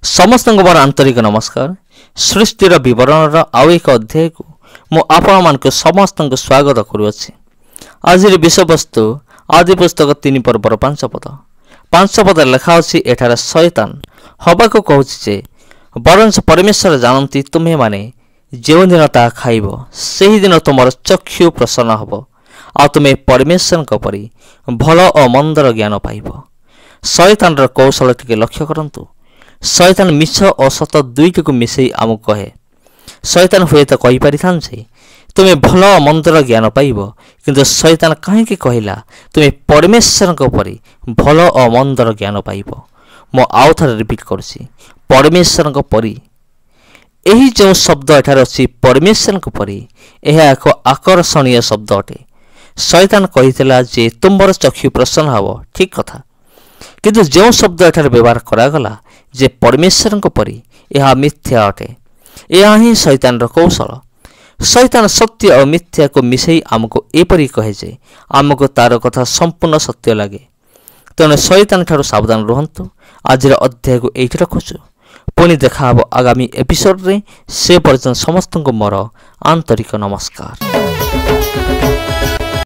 समस्त मोर आंतरिक नमस्कार। सृष्टिर विवरण आउ एक अध्याय को मुझे समस्त स्वागत करुच्ची। आज विषय वस्तु आदि पुस्तक 3 पर्वर 5 पद लिखा अच्छी एठार शैतान हवा को कहूँ जे बरंच परमेश्वर जानती तुम्हें माने जो दिन ता खाइब से दिन तुम चक्षु प्रसन्न हम आ तुम्हें परमेश्वर परी भल और मंदर ज्ञान पाइब। शैतान कौशल टिके लक्ष्य करंतु। शैतान मिछ और सत दुईटी को मिसई आमको कहे। शैतान हुए तो कहीपरि जे तुम्हें भल और मंदर ज्ञान पाइब, किंतु शैतान कहीं कहला तुम्हें परमेश्वर परी भल और मंदर ज्ञान पाइब। मो आउ थे रिपीट करुच्ची परमेश्वर परी। यही जो शब्द एठार अच्छी परमेश्वर परी यह एक आकर्षणीय शब्द अटे। शैतान कही जे तुम्हार चक्षु प्रसन्न हम, ठीक कथा, किंतु जो शब्द एठार व्यवहार करागला जे परमेश्वर परी यह मिथ्या अटे। यह ही शैतान कौशल। शैतान सत्य और मिथ्या को मिसई आमको एपरी कहे जे आमको तार कथा संपूर्ण सत्य लगे। तेणु शैतान ठारू सावधान रुहंतु। आज अध्याय को ये रखुचु। पुणी देखा आगामी एपिसोड रे। से पर्यंत समस्त को मोर आंतरिक नमस्कार।